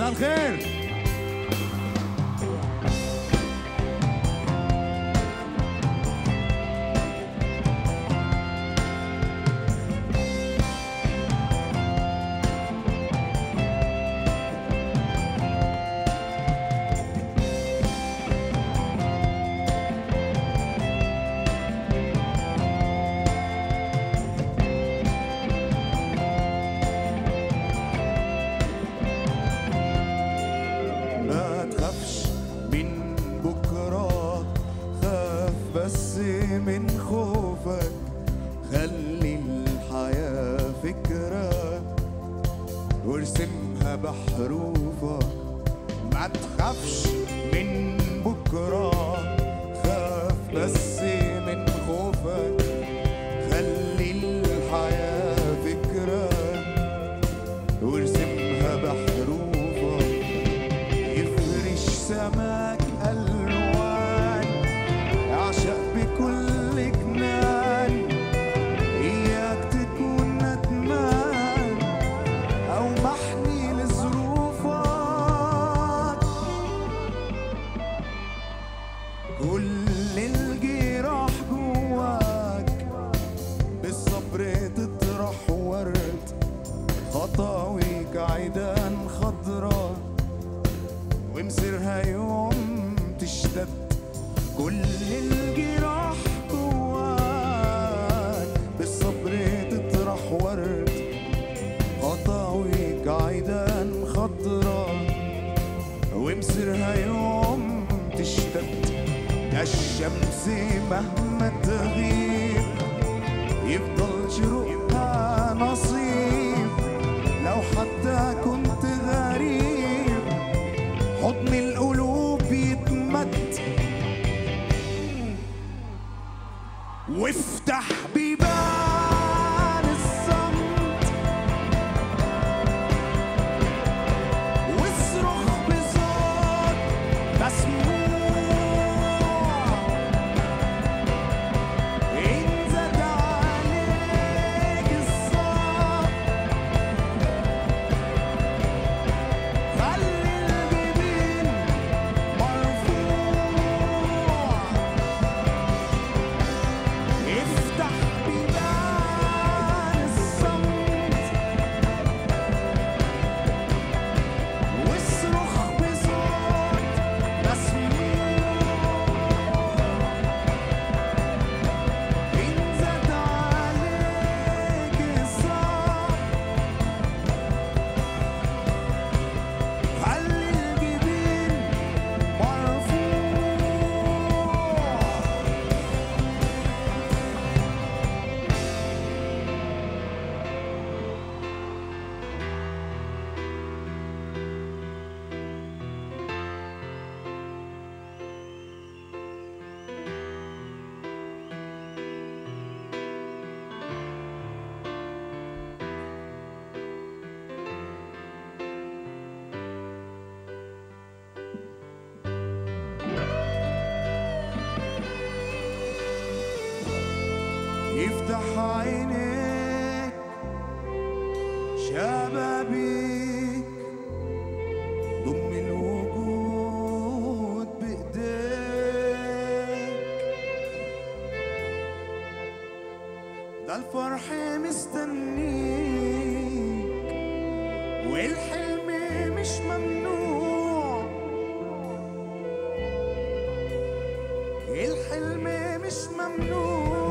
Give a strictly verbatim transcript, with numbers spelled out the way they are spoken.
مساء الخير. بس من خوفك خلي الحياة فكرة وارسمها بحروفك. ما تخافش من بكرة، خاف بس من خوفك خلي الحياة فكرة وارسمها بحروفك. يفرش سماك ألوان أعشق بكل جنان، إياك تكون ندمان أو محني لظروفك. كل الجراح جواك بالصبر تطرح ورد، خطاويك عيدان خضرا ومصيرها يوم تشتد. كل الجراح جواك بالصبر تطرح ورد، خطاويك عيدان خضرا ومصيرها يوم تشتد. الشمس مهما تغيب يفضل شروقها نصيب، لو حتى كنت غريب حضن القلوب يتمد. وافتح بيبان الصمت واصرخ بصوت مسموع، إن زاد عليك الصوت خلي الجبين مرفوع. افتح بيبان الصمت واصرخ بصوت مسموع، إن زاد عليك الصوت خلي الجبين مرفوع. يفتح عينيك شبابيك، ضم الوجود بإيديك، ده الفرح مستنيك والحلم مش ممنوع، الحلم مش ممنوع.